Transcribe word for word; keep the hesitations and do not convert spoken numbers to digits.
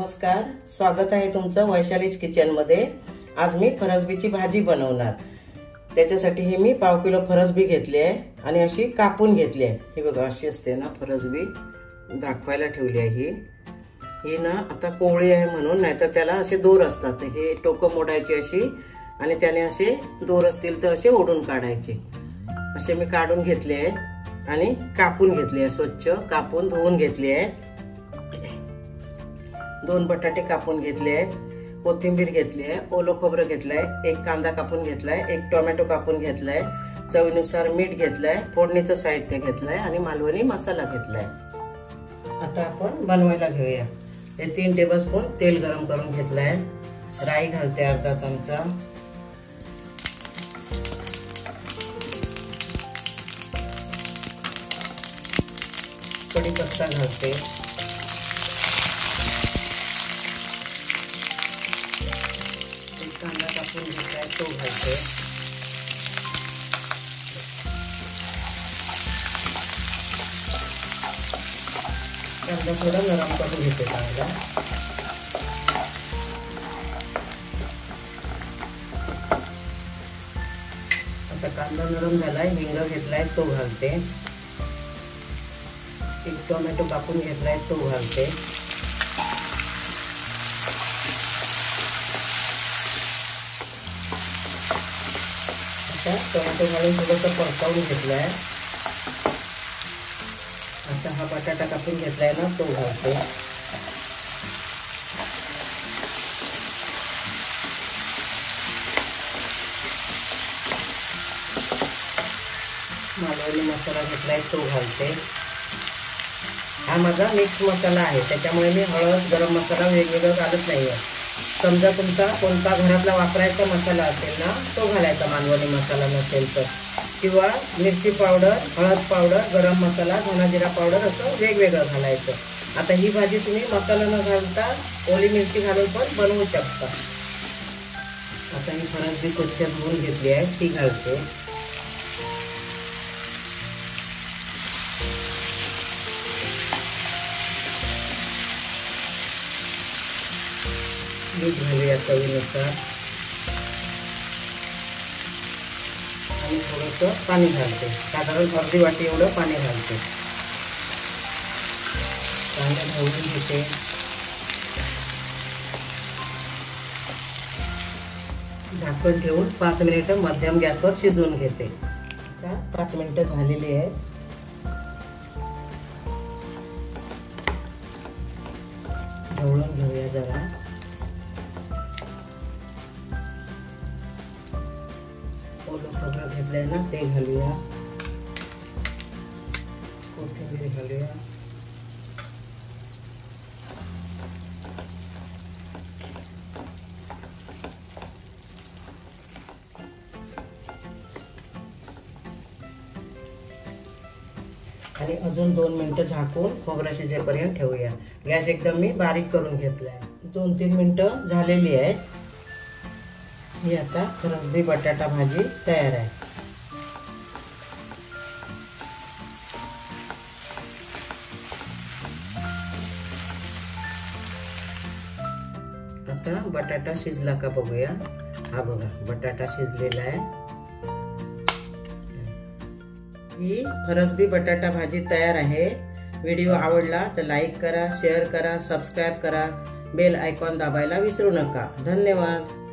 नमस्कार, स्वागत आहे तुमचं वैशालीज किचन मध्ये। आज मी फरसबीची भाजी बनवणार। त्याच्यासाठी हे मी पाव किलो फरसबी घेतली आहे आणि अशी कापून घेतली आहे। हे बघा अशी असते ना फरसबी, दाखवायला ठेवली आहे ही। ही ना आता कोवळी आहे म्हणून, नाहीतर त्याला असे दोर असतात, हे टोकं मोडायची अशी आणि त्याने असे दोर असतील तर असे ओढून काढायचे। असे मी काढून घेतले आहे आणि कापून घेतले आहे, स्वच्छ कापून धुवून घेतले आहे। दोन बटाटे कापून घेतले आहेत, कोथिंबीर घेतली आहे, ओलं खोबरं घेतलंय, एक कांदा कापून घेतलाय, एक टोमॅटो कापून घेतलाय, चवीनुसार मीठ घेतलंय, फोडणीचं साहित्य घेतलंय आणि मालवणी मसाला घेतलाय। आता आपण बनवायला घेऊया। हे तीन टेबलस्पून तेल गरम करून घेतलंय, राई घालते अर्धा चमचा, कढीपत्ता घालते, कांदा कापून घेतलाय तो घालते, कांदा थोडा नरम करून घेते चांगला। आता कांदा नरम झालाय, हिंग घेतलाय तो घालते, एक टोमॅटो कापून घेतलाय तो घालते, टोमॅटो घालून थोडंसं परतवून घेतलाय। आता हा बटाटा कापून घेतलाय ना तो घालते, मालवणी मसाला घेतलाय तो घालते। हा माझा मिक्स मसाला आहे, त्याच्यामुळे मी हळद गरम मसाला वेगवेगळं घालत नाहीये। समजा तुमचा कोणता घरातला वापरायचा मसाला असेल ना तो घालायचा, मालवणी मसाला नसेल तर, किंवा मिरची पावडर, हळद पावडर, गरम मसाला, धना जिरा पावडर असं वेगवेगळं घालायचं। आता ही भाजी तुम्ही मसाला न घालता ओली मिरची घालून पण बनवू शकता। आता ही फरसबी स्वच्छ धुवून घेतली आहे ती घालते, मीठ घालूया चवीनुसार आणि थोडंसं पाणी घालते, साधारण अर्धी वाटी एवढं पाणी घालते, चांगलं ढवळून घेते। झाकण ठेवून पाच मिनिटं मध्यम गॅसवर शिजवून घेते। आता पाच मिनिटं झालेली आहेत, ढवळून घेऊया जरा। ओलं खोबरं घेतलंय ना ते घालूया, कोथिंबीर घालूया, आणि अजून दोन मिनिटं झाकून खोबरं शिजेपर्यंत ठेवूया। गॅस एकदम मी बारीक करून घेतलाय। दोन तीन मिनिटं झालेली आहेत। ही आता फरसबी बटाटा भाजी तयार आहे। आता बटाटा शिजला का बघूया। हा बघा बटाटा शिजलेला आहे। ही फरसबी बटाटा भाजी तयार आहे। व्हिडिओ आवडला तर लाईक करा, शेअर करा, सबस्क्राइब करा, बेल आयकॉन दाबायला विसरू नका। धन्यवाद।